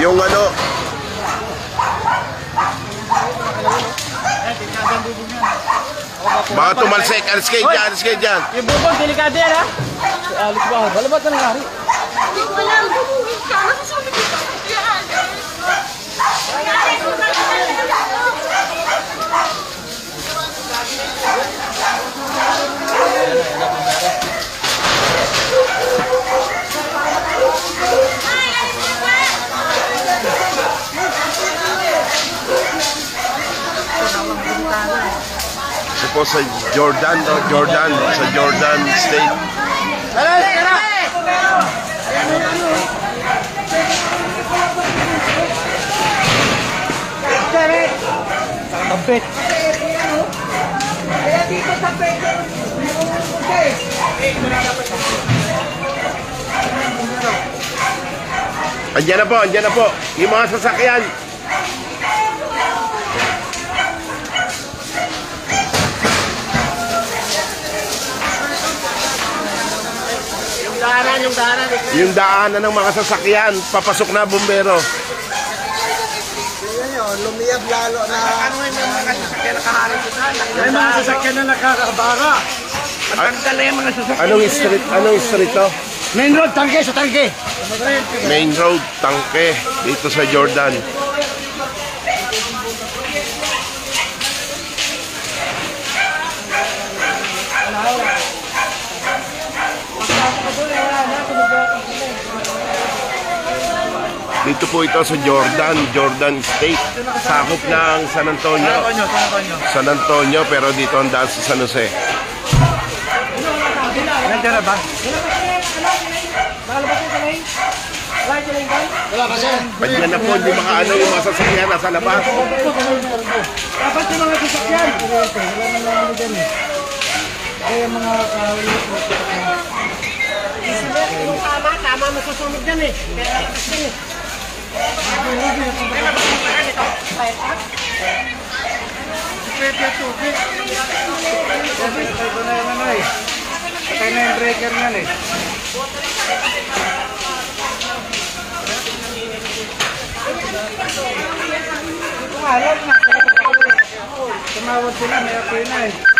Yung ano, baka tumalsik. Alis kayo dyan, alis kayo dyan. Yung bubong, delikado yan ha. Alis ba? Wala ba't na nangyari? Wala, bumungin ka. Nakasabi ko sa yan. Ito po sa Jordan, no? Sa Jordan State. Tapit. Andiyan na po. Yung mga sasakyan. Yung daanan ng mga sasakyan, papasok na bumbero. Lumiyab lalo na Ano yung mga sasakyan nakaharap dito? May mga sasakyan na nakakabara. Matanggal na yung mga sasakyan. Anong street to? Main road, tangke sa tangke. Main Road, Tangke, dito sa Jordan. Dito po ito sa Jordan State. Sakop ng San Antonio. San Antonio, pero dito ang daan sa San Jose. Nandiyan na ba? Pagyan na po, hindi makaano yung mga sasakyan nasa labas. Dapat yung mga sasakyan. Wala na dyan eh. Kaya mga yung tama masusunod dyan eh. Kaya kasi eh. Patay na yung breaker nyan eh. Tumawad sila, may apoy na eh.